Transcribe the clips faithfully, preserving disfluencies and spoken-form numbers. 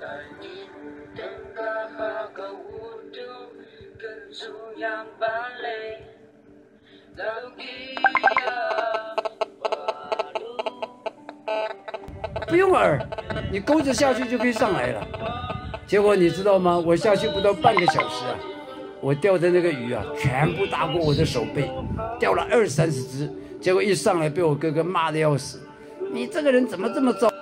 不用饵，你钩子下去就可以上来了。结果你知道吗？我下去不到半个小时啊，我钓的那个鱼啊，全部大过我的手背，钓了二三十只。结果一上来被我哥哥骂得要死，你这个人怎么这么糟？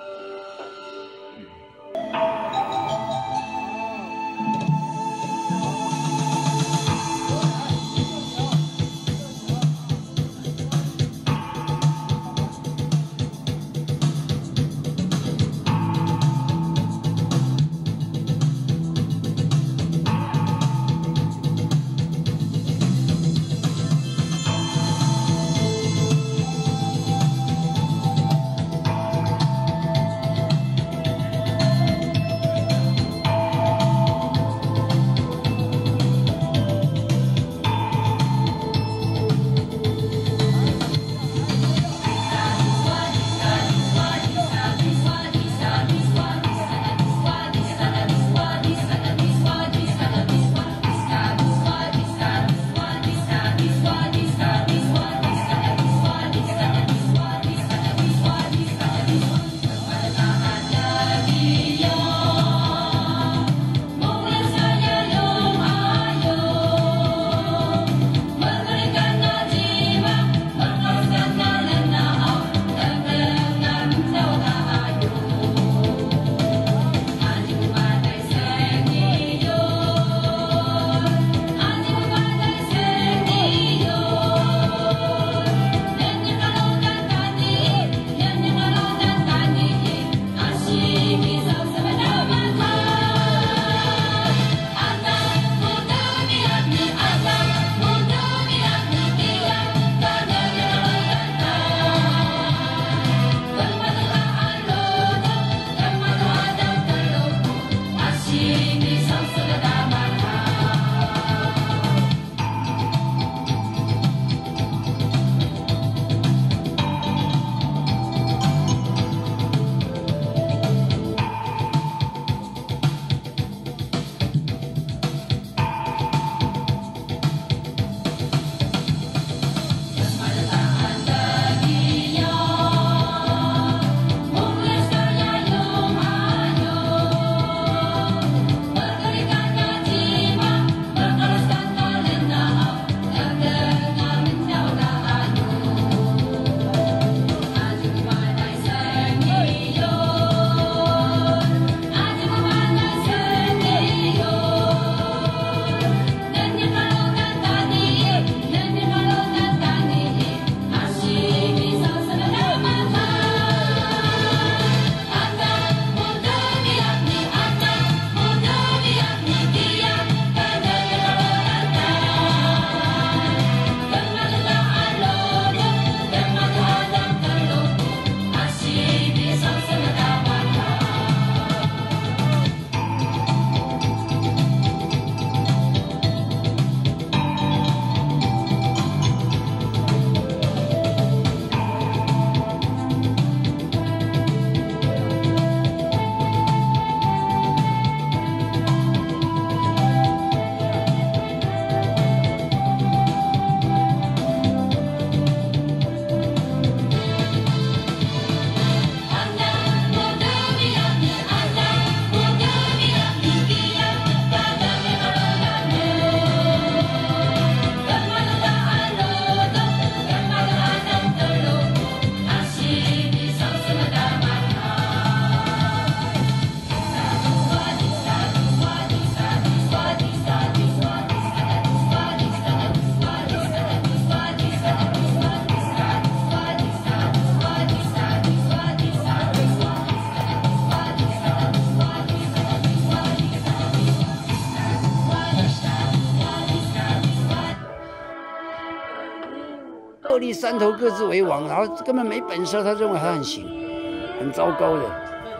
各立山头各自为王，然后根本没本事，他认为他很行，很糟糕的。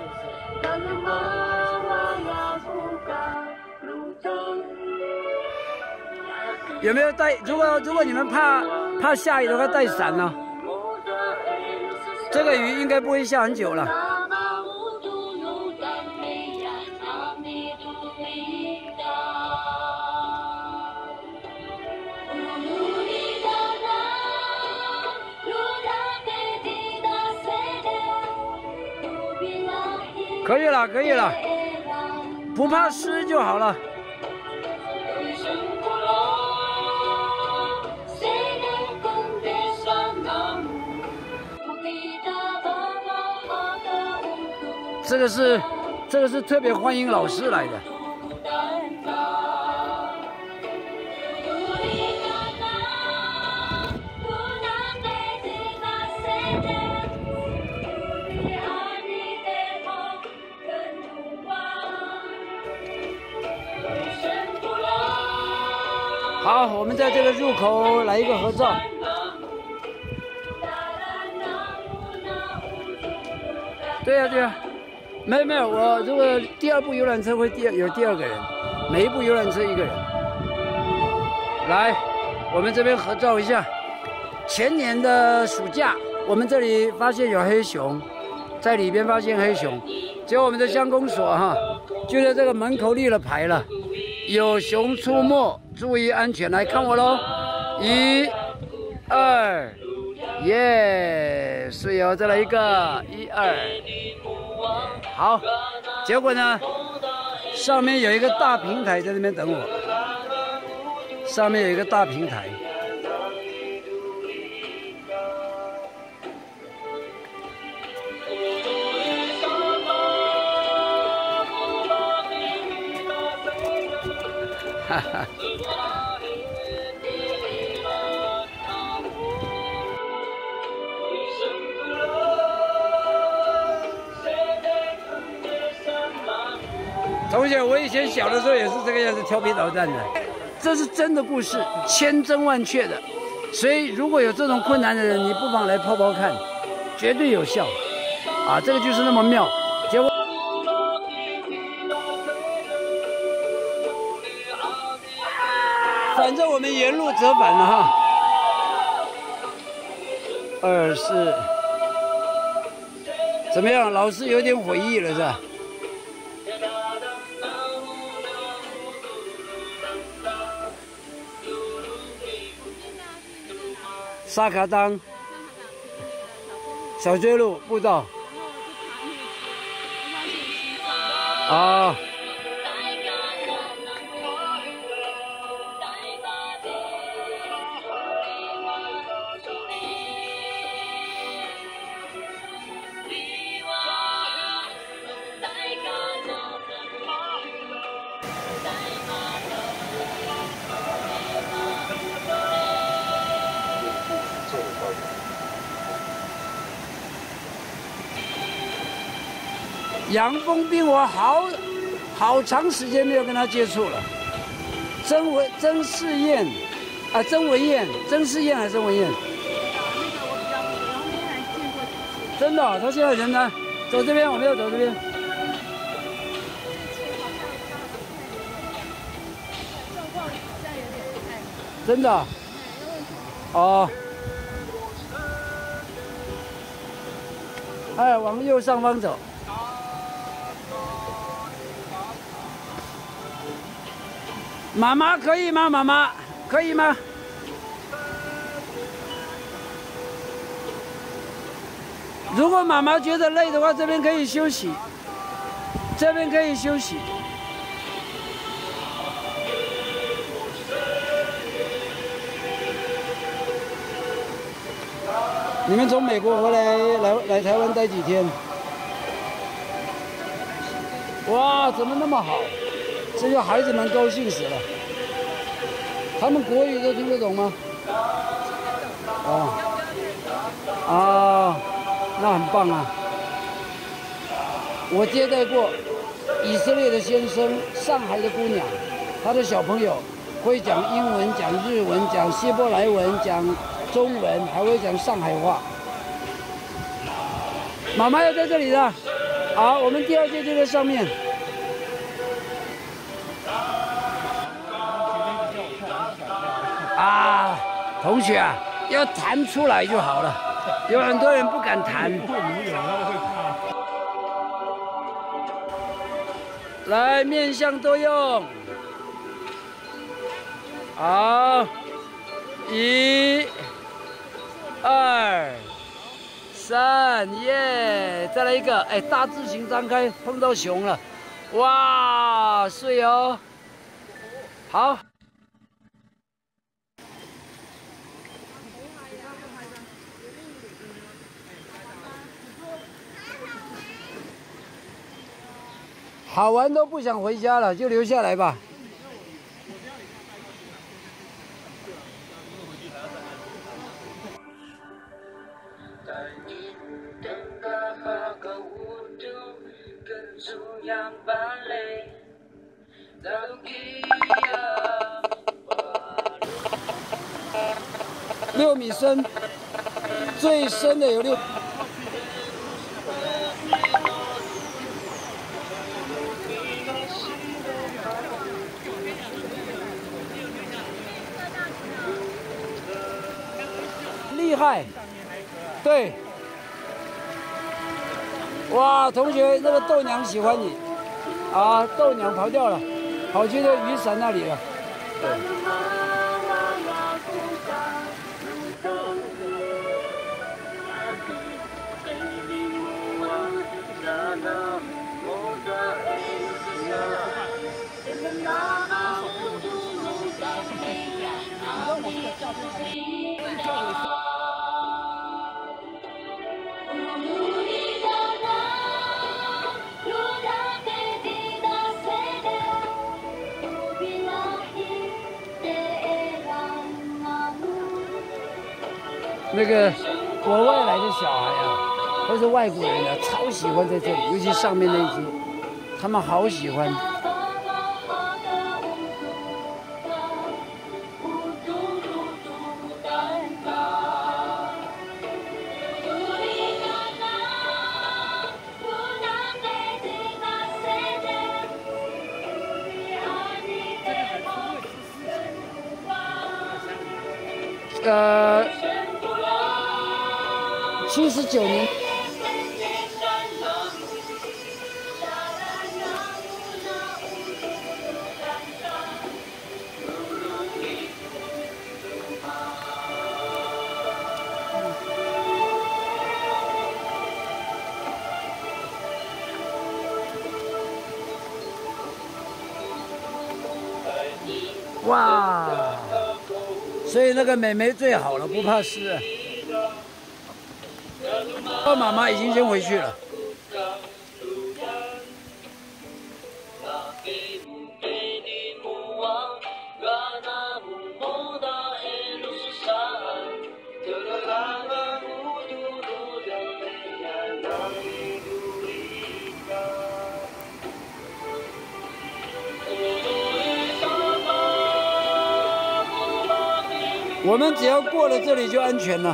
有没有带？如果如果你们怕怕下雨的话，带伞呢？这个雨应该不会下很久了。 可以了，可以了，不怕湿就好了。这个是，这个是特别欢迎老师来的。好，我们在这个入口来一个合照。对呀、啊，对呀、啊，没有没有，我如果第二部游览车会第二有第二个人，每一部游览车一个人。来，我们这边合照一下。前年的暑假，我们这里发现有黑熊，在里边发现黑熊，结果我们的乡公所哈，就在这个门口立了牌了，有熊出没，注意安全，来看我喽，一、二，耶，是哦，再来一个，一二，好，结果呢，上面有一个大平台在那边等我，上面有一个大平台。哈哈。同学，我以前小的时候也是这个样子调皮捣蛋的，这是真的故事，千真万确的。所以如果有这种困难的人，你不妨来泡泡看，绝对有效。啊，这个就是那么妙。结果。反正我们沿路折返了哈，二四，怎么样？老师有点悔意了是吧？沙卡当小追路步道啊。杨峰斌，我好好长时间没有跟他接触了。曾文曾世燕，啊，曾文燕，曾世燕还是曾文燕？那个我比较不熟，杨峰还见过几次。真的、哦，他现在人呢？走这边，我们要走这边。状况好像有点不太好。真的？哦。哎，往右上方走。妈妈可以吗？妈妈可以吗？如果妈妈觉得累的话，这边可以休息，这边可以休息。你们从美国回来来来台湾待几天？哇，怎么那么好？这些孩子们高兴死了。他们国语都听得懂吗？哦，啊，那很棒啊！我接待过以色列的先生，上海的姑娘，她的小朋友会讲英文、讲日文、讲希伯来文、讲中文，还会讲上海话。妈妈要在这里的，好，我们第二届就在上面。啊，同学啊，要弹出来就好了。有很多人不敢弹。来，面向多用。好，一、二、 三耶，再来一个，哎，大字形张开，碰到熊了，哇，碎哦，好。好玩都不想回家了，就留下来吧。六米深，最深的有六。厉害，对，哇，同学，那个豆娘喜欢你，啊，豆娘跑掉了，跑去那雨伞那里了，对。那个国外来的小孩啊，或者外国人啊，超喜欢在这里，尤其上面那一只，他们好喜欢。呃，七十九年。哇！所以那个妹妹最好了，不怕湿。我妈妈已经先回去了。我们只要过了这里就安全了。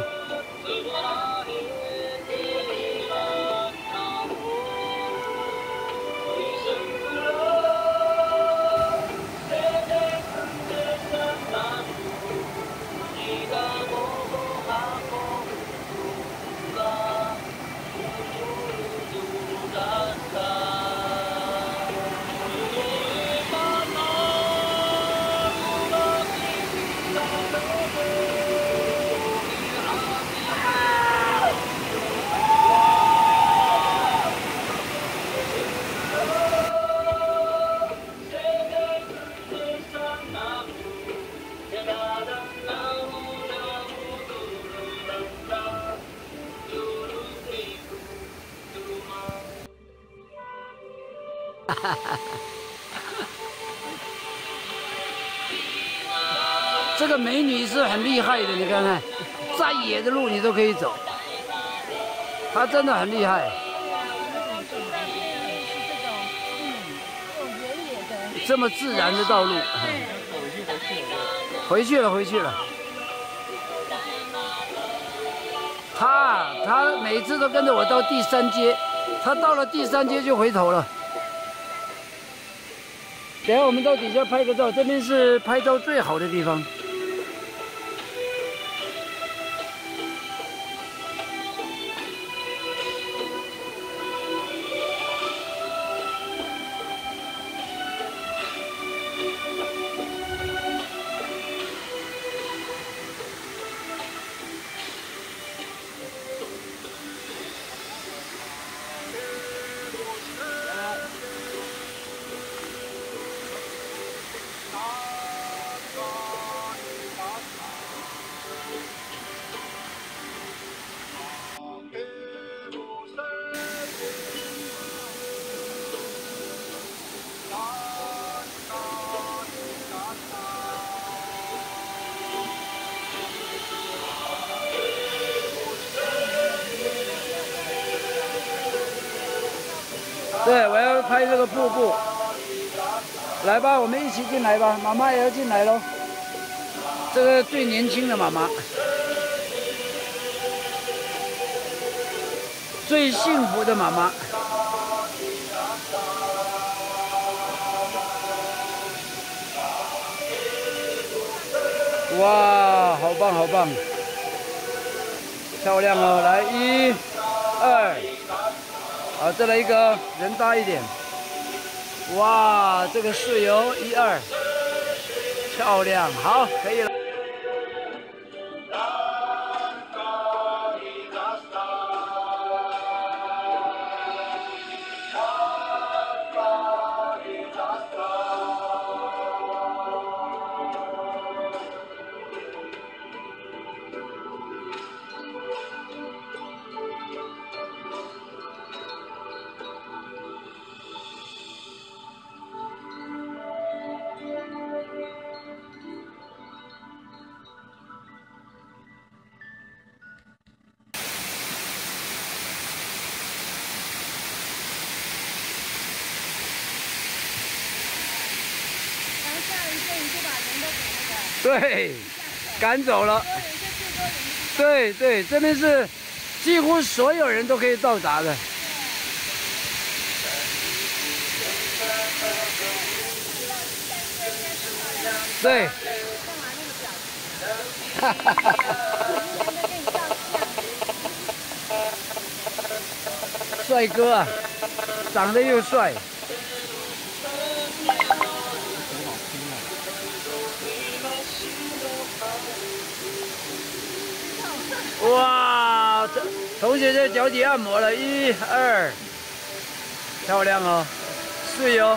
这个美女是很厉害的，你看看，再野的路你都可以走，她真的很厉害。这么自然的道路，回去了，回去了。她她每次都跟着我到第三阶，她到了第三阶就回头了。等下我们到底下拍个照，这边是拍照最好的地方。 对，我要拍这个瀑布。来吧，我们一起进来吧，妈妈也要进来喽。这个最年轻的妈妈，最幸福的妈妈。哇，好棒好棒，漂亮哦！来，一、二，好，再来一个，人大一点。哇，这个室友，一二，漂亮，好，可以了。对，赶走了。对对，这边是几乎所有人都可以到达的。对。哈哈哈哈。帅哥啊，长得又帅。哇，同学在脚底按摩了，一二，漂亮哦，是哟。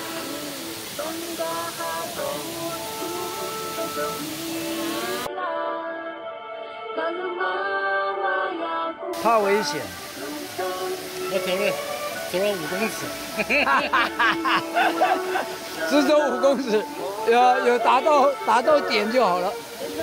怕危险。 我走了，走了五公尺。只走五公尺，有有达到达到点就好了。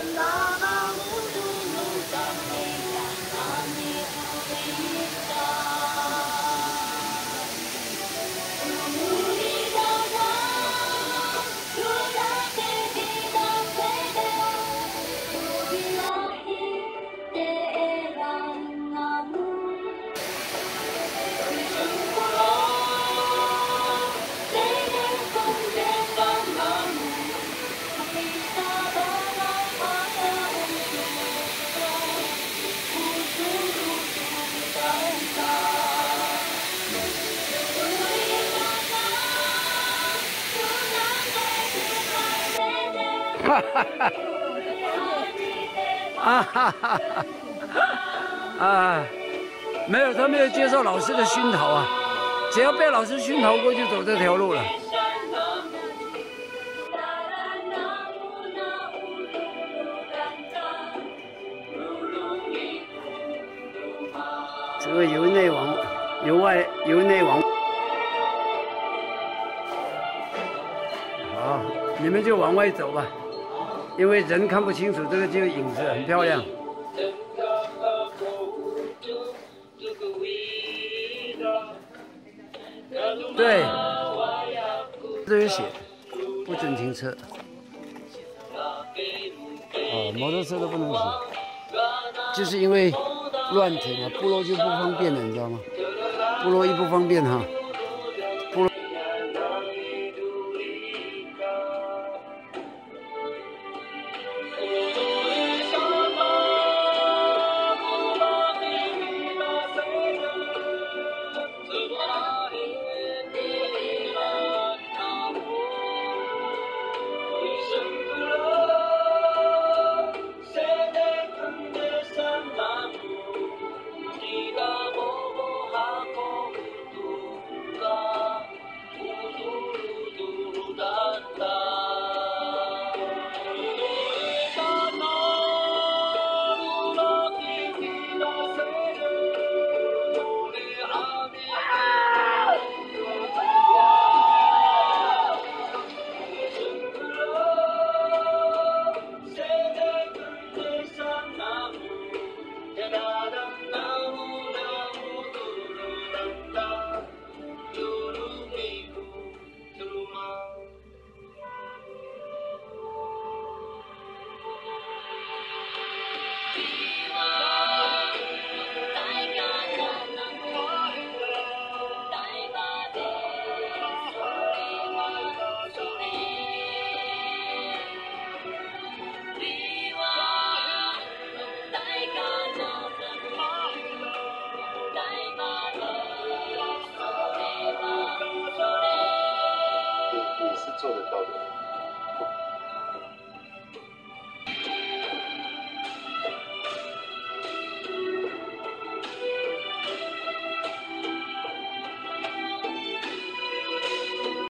哈哈哈！啊哈哈！啊，没有，他没有接受老师的熏陶啊！只要被老师熏陶过，就走这条路了。这个由内往由外，由内往。好，你们就往外走吧。因为人看不清楚，这个就影子很漂亮。对，这有写不准停车。哦，摩托车都不能停，就是因为乱停啊，部落就不方便了，你知道吗？部落一不方便哈。